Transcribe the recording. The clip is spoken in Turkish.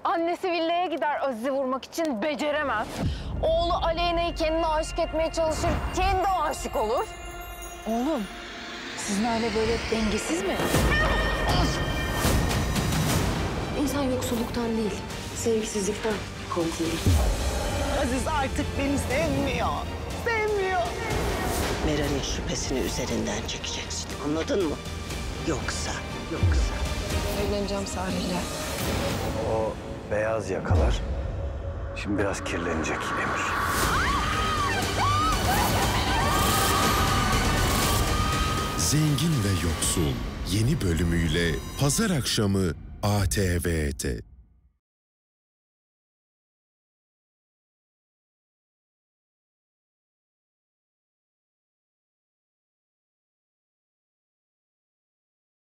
Annesi villaya gider Aziz'i vurmak için, beceremez. Oğlu Aleyna'yı kendine aşık etmeye çalışır, kendi aşık olur. Oğlum, sizin aile böyle dengesiz mi? İnsan yoksulluktan değil, sevgisizlikten korkulur. Aziz artık beni sevmiyor. Sevmiyor. Meral'in şüphesini üzerinden çekeceksin. Anladın mı? Yoksa. Evleneceğim Sahi'yle. O beyaz yakalar şimdi biraz kirlenecek Emir. Zengin ve Yoksul yeni bölümüyle Pazar akşamı ATV'de.